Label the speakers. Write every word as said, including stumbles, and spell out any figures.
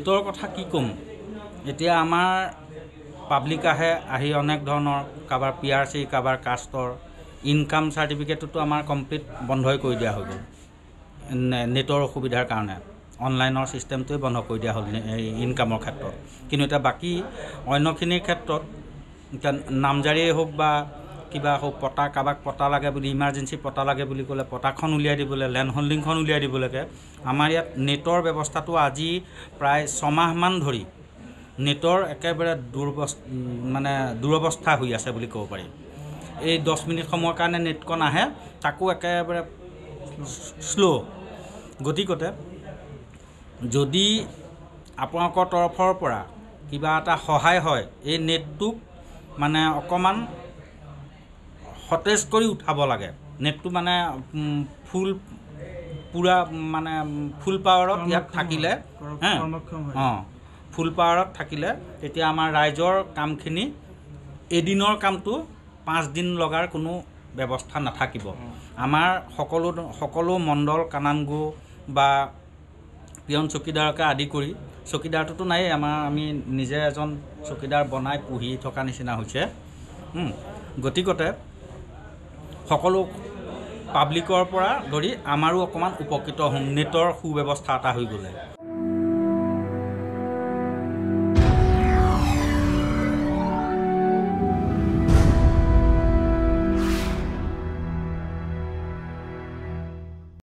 Speaker 1: নেটৰ কথা কি ক'ম এতিয়া আমাৰ পাব্লিক আহে আহি অনেক ধৰণৰ কাবাৰ পি আৰ চি কাবাৰ কাষ্টৰ ইনকাম চাৰ্টিফিকেটটো আমাৰ কমপ্লিট বন্ধই কৰি দিয়া হৈ গ'ল নেটৰ অসুবিধাৰ কাৰণে অনলাইনৰ চিষ্টেমটোৱে বন্ধ কৰি দিয়া হ'ল ইনকামৰ ক্ষেত্ৰত কিন্তু এটা বাকী অন্যখিনিৰ ক্ষেত্ৰত এতিয়া নামজাৰিয়ে হওক বা কিবা হওক পটা কাবাক পটা লাগে বুলি ইমাৰ্জেঞ্চি পটা লাগে বুলি ক'লে পটাখন উলিয়াই দিবলৈ লেণ্ড হোল্ডিংখন উলিয়াই দিবলৈকে আমাৰ ইয়াত নেটৰ ব্যৱস্থাটো আজি প্ৰায় ছমাহমান ধৰি নেটৰ একেবাৰে দুৰৱস্থা মানে দুৰৱস্থা হৈ আছে বুলি ক'ব পাৰি এই দহ মিনিট সময়ৰ কাৰণে নেটখন আহে তাকো একেবাৰে শ্ল' গতিকতে যদি আপোনালোকৰ তৰফৰ পৰা কিবা এটা সহায় হয় এই নেটটোক মানে অকণমান সতেজ কৰি উঠাব লাগে নেটটো মানে ফুল পুৰা মানে ফুল পাৱাৰত ইয়াত থাকিলে অঁ ফুল পাৱাৰত থাকিলে তেতিয়া আমাৰ ৰাইজৰ কামখিনি এদিনৰ কামটো পাঁচ দিন লগাৰ কোনো ব্যৱস্থা নাথাকিব আমাৰ সকলো সকলো মণ্ডল কানাংগো বা পিয়ন চকীদাৰকে আদি কৰি চকীদাৰটোতো নায়েই আমাৰ আমি নিজে এজন চকীদাৰ বনাই পুহি থকা নিচিনা হৈছে গতিকতে সকলো পাব্লিকৰ পৰা ধৰি আমাৰো অকণমান উপকৃত হ'ম নেটৰ সুব্যৱস্থা এটা হৈ গ'লে